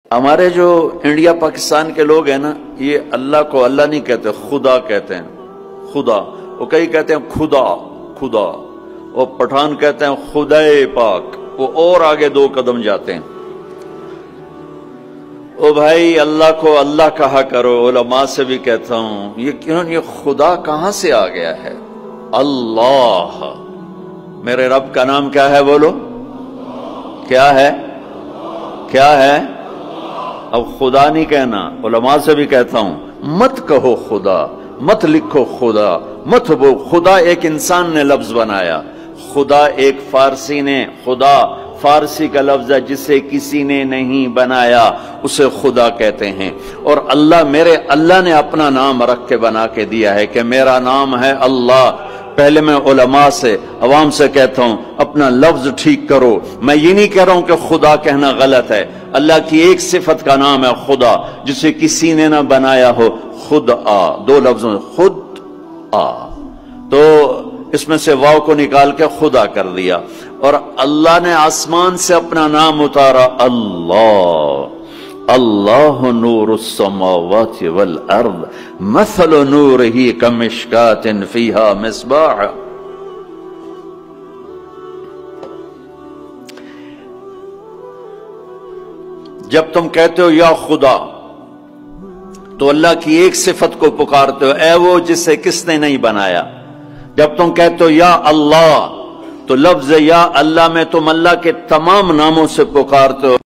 ہمارے جو انڈیا پاکستان کے لوگ ہیں نا، یہ اللہ کو اللہ نہیں کہتے، خدا کہتے ہیں، خدا۔ وہ کئی کہتے ہیں خدا خدا، اور پٹھان کہتے ہیں خدائے پاک، وہ اور آگے 2 قدم جاتے ہیں۔ او بھائی، اللہ کو اللہ کہا کرو۔ علماء سے بھی کہتا ہوں، یہ خدا کہاں سے آ گیا ہے؟ اللہ، میرے رب کا نام کیا ہے؟ بولو، کیا ہے؟ کیا ہے؟ اب خدا نہیں کہنا۔ علماء سے بھی کہتا ہوں، مت کہو خدا، مت لکھو خدا، مت وہ خدا ایک انسان نے لفظ بنایا۔ خدا ایک فارسی نے، خدا فارسی کا لفظ ہے جسے کسی نے نہیں بنایا، اسے خدا کہتے ہیں۔ اور اللہ، میرے اللہ نے اپنا نام رکھ کے بنا کے دیا ہے کہ میرا نام ہے اللہ۔ پہلے میں علماء سے، عوام سے کہتا ہوں، اپنا لفظ ٹھیک کرو۔ میں یہ نہیں کہہ رہا ہوں کہ خدا کہنا غلط ہے۔ اللہ کی ایک صفت کا نام ہے خدا، جسے کسی نے نہ بنایا ہو، خود آ، 2 لفظوں، خود آ۔ تو اس میں سے واو کو نکال کے خدا کر دیا۔ اور اللہ نے آسمان سے اپنا نام اتارا، اللہ۔ اللہ نور السماوات والارض مثل نورہ کمشکات فیہا مصباح۔ جب تم کہتے ہو یا خدا، تو اللہ کی ایک صفت کو پکارتے ہو، اے وہ جسے کس نے نہیں بنایا۔ جب تم کہتے ہو یا اللہ، تو لفظ یا اللہ میں تم اللہ کے تمام ناموں سے پکارتے ہو۔